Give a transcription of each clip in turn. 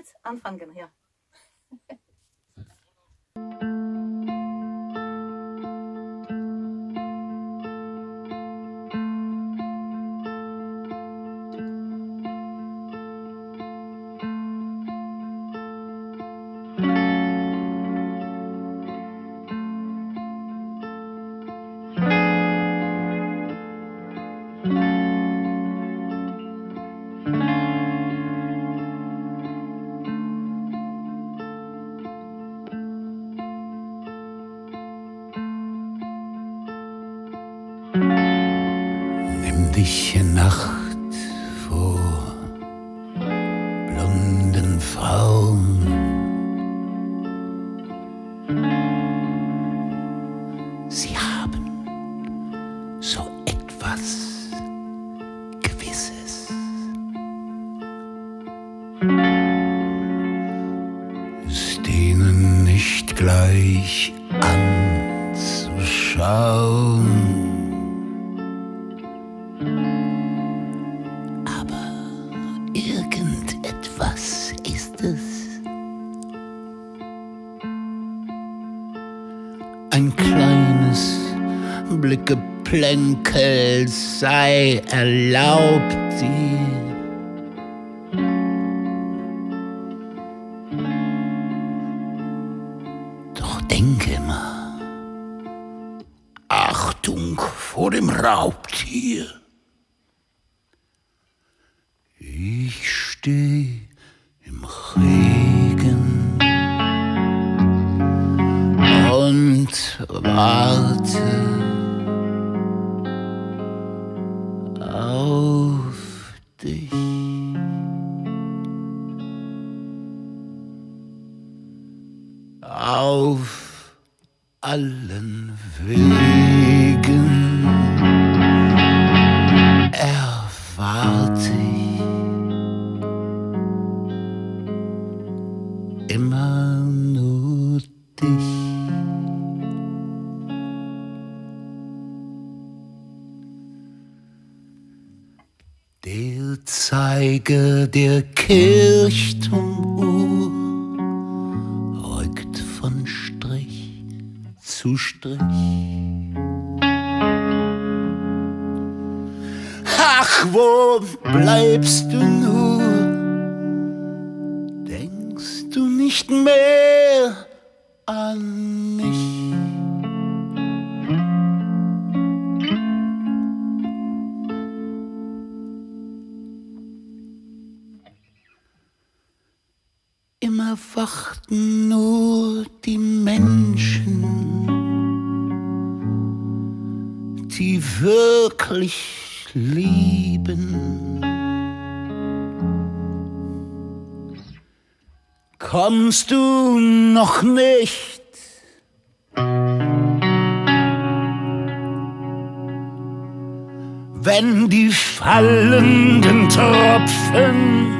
jetzt anfangen, ja. Nächtliche Nacht vor blonden Frauen. Sie haben so etwas Gewisses. Es denen nicht gleich anzuschauen. Irgendetwas ist es. Ein kleines Blickgeplänkel sei erlaubt dir. Doch denke immer, Achtung vor dem Raubtier. Ich steh im Regen und warte auf dich. Auf allen Wegen erwarte ich immer nur dich. Der Zeiger der Kirchturmuhr rückt von Strich zu Strich. Ach, wo bleibst du nur? Denkst du nicht mehr an mich? Immer warten nur die Menschen, die wirklich lieben. Kommst du noch nicht? Wenn die fallenden Tropfen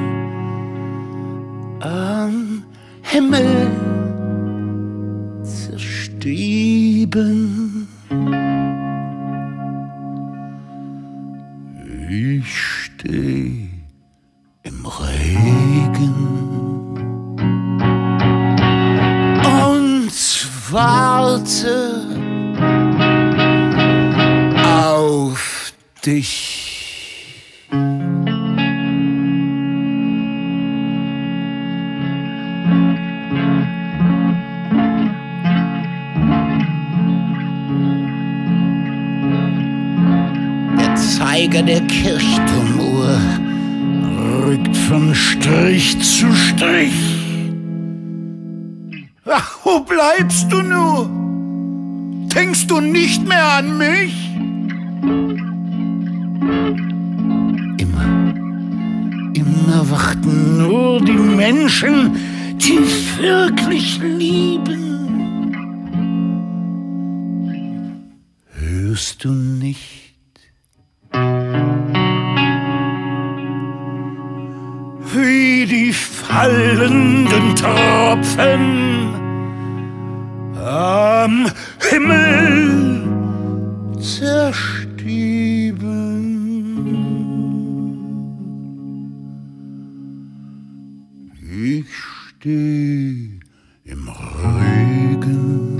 am Himmel zerstieben. Ich steh im Regen und warte auf dich. Der Zeiger der Kirchturmuhr rückt von Strich zu Strich. Ach, wo bleibst du nur? Denkst du nicht mehr an mich? Immer warten nur die Menschen, die wirklich lieben. Hörst du nicht? Wie die fallenden Tropfen am Himmel zerstieben. Ich steh im Regen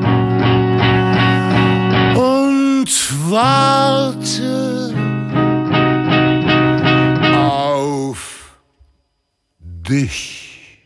und warte auf dich.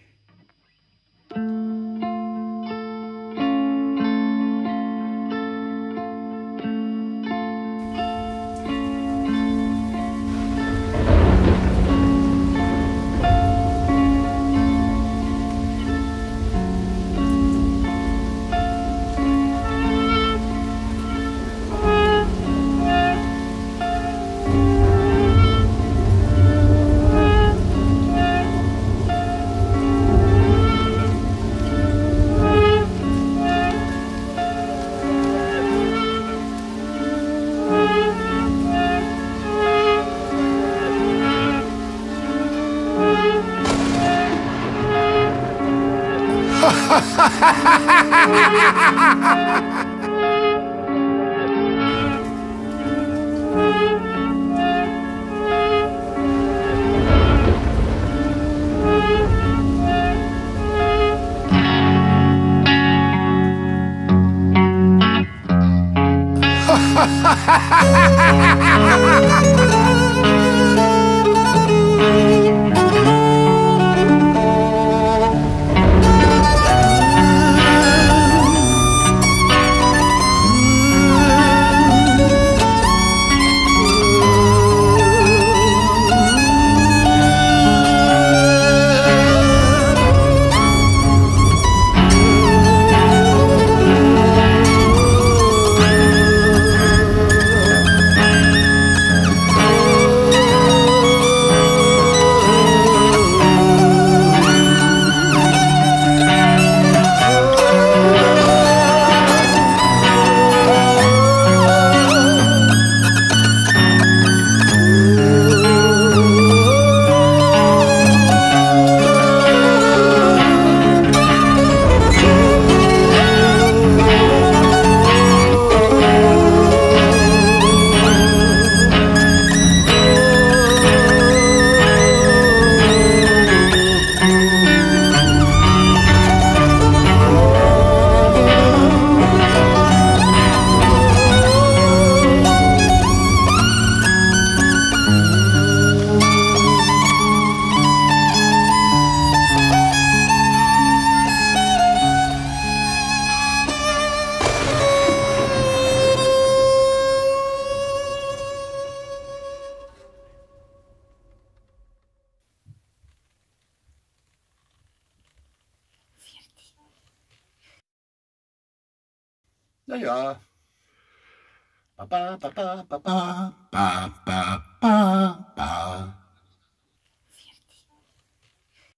Ja, ja. Ba, ba, ba, ba, ba, ba, ba, ba, ba.